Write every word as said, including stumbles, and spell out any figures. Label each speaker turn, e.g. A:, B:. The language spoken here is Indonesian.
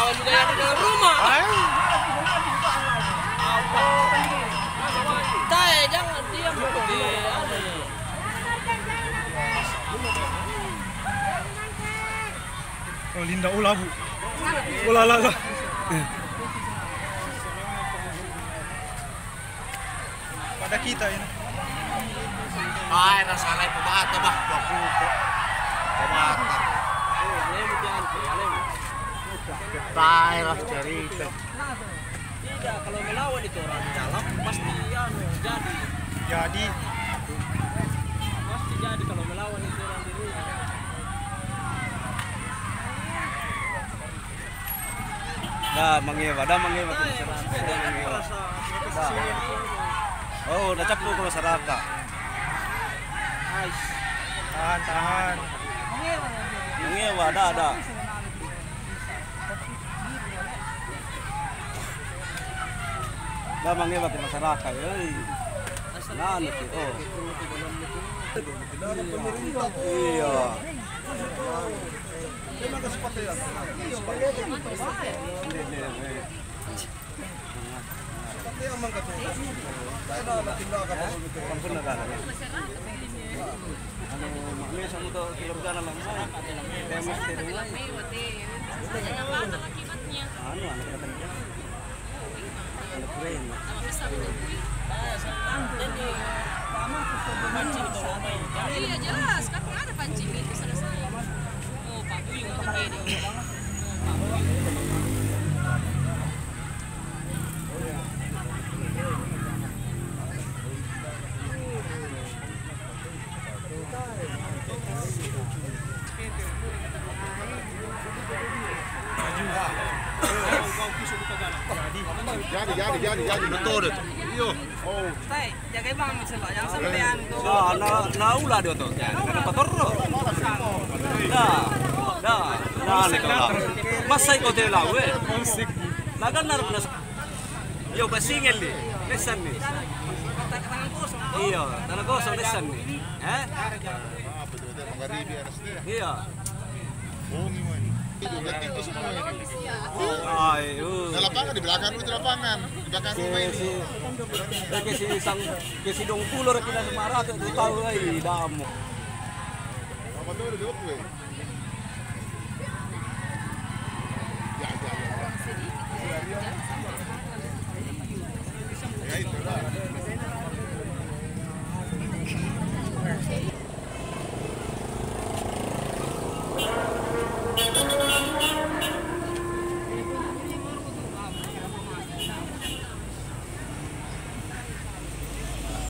A: Kau juga yang di dalam rumah. Tai, jangan diam begitu.
B: Oh, Linda ulah bu. Ulah lah lah. Pada kita ini.
C: Ay, nasanay pumata ba? Papupo. Pumata. Ketay lah cerita.
A: Tidak, kalau melawan itu orang di dalam pasti anu jadi.
B: Jadi.
A: Pasti jadi kalau melawan itu orang di luar.
D: Dah mengewa, dah mengewa ke masyarakat. Oh, udah capuk ke masyarakat.
B: Tahan, tahan.
D: Mengewa, dah, dah. Dah mengewa ke masyarakat. Eh, nah, nanti, oh. Iya.
E: Iya jelas, kan ada pancing itu selesai. Oh, Pak Buyung itu gini.
C: Jadi, jadi, jadi, jadi betul itu. Iyo. Oh.
E: Tai, jaga banget sih Pak, jangan sampean tuh.
D: Nah, nah, nah ulah dia tuh. Karena kotor. Dah, dah, nah nih kalau. Masa ikut dia lah, weh. Nah kan naruh nas. Yo basingin nih, lesan nih.
E: Tangan kosong.
D: Iya, tanah kosong lesan nih. Eh?
C: Ah, betul betul ngaribi aras dia.
D: Iya.
C: Oh, gimana? Itu berarti itu semua ini.
D: Ayo.
C: Di lapangan di belakang itu lapangan, di belakang rumah ini.
D: Ke si sang ke si dong pulur kita semara tuh tahu ai damu.
C: Apa tuh udah gue?